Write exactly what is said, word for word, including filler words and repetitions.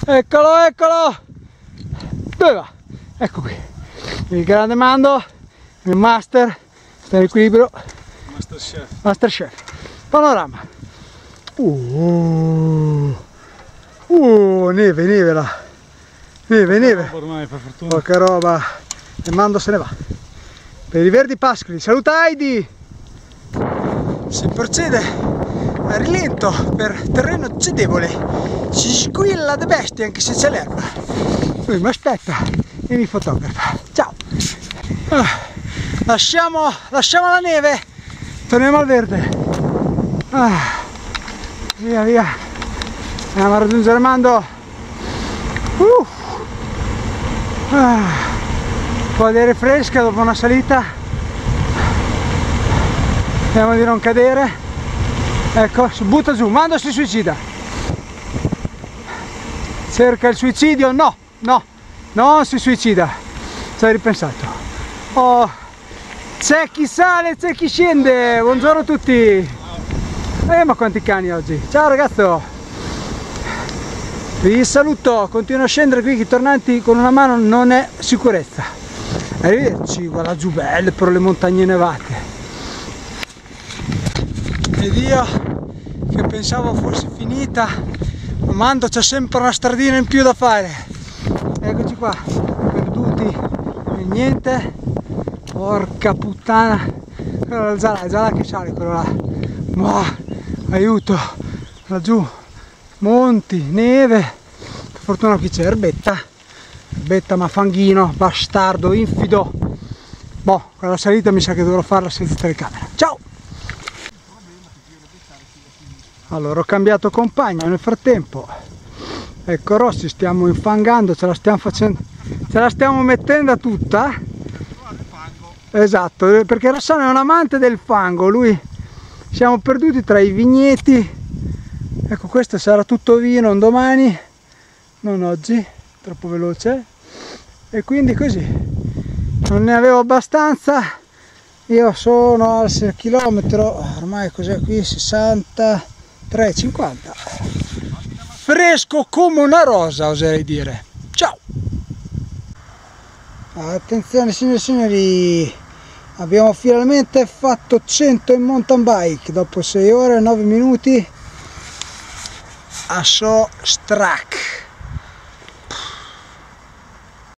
Eccolo, eccolo! Dove va? Ecco qui. Il grande Mando, il master, sta in equilibrio. Master Chef. Master Chef. Panorama. Uh, uh, neve, neve là. Neve, neve. Ormai, per fortuna. Poca roba. Il Mando se ne va. Per i verdi pascoli. Saluta Heidi! Si procede a rilento per terreno cedevole. Si squilla de bestia anche se c'è l'erba. Lui mi aspetta e mi fotografa. Ciao! Ah, lasciamo, lasciamo la neve. Torniamo al verde. Ah, via, via. Andiamo a raggiungere Mando. Uh. Ah, un po' di aria fresca dopo una salita. Vediamo di non cadere. Ecco, si butta giù. Mando si suicida. Cerca il suicidio? No, no, non si suicida. Ci hai ripensato. Oh, c'è chi sale, c'è chi scende. Buongiorno a tutti. Eh, ma quanti cani oggi. Ciao ragazzo. Vi saluto, continuo a scendere qui, che tornanti con una mano non è sicurezza. Arrivederci, guarda giù belle però le montagne nevate. Ed io che pensavo fosse finita, Mando c'è sempre una stradina in più da fare. Eccoci qua, perduti e niente. Porca puttana, quello è Zala, è Zala che sale quello là. Ma aiuto, laggiù. Monti, neve, per fortuna qui c'è erbetta, erbetta ma fanghino, bastardo, infido. Boh, quella salita mi sa che dovrò farla senza telecamera. Ciao! Allora, ho cambiato compagno nel frattempo. Ecco Rossi, stiamo infangando, ce la stiamo facendo, ce la stiamo mettendo tutta. Esatto, perché Rossano è un amante del fango, lui, siamo perduti tra i vigneti. Ecco, questo sarà tutto vino un domani, non oggi, troppo veloce, e quindi così, non ne avevo abbastanza. Io sono al chilometro, ormai cos'è qui, sessantatré cinquanta, fresco come una rosa, oserei dire. Ciao! Attenzione signori e signori, abbiamo finalmente fatto cento in mountain bike, dopo sei ore e nove minuti. A so strack.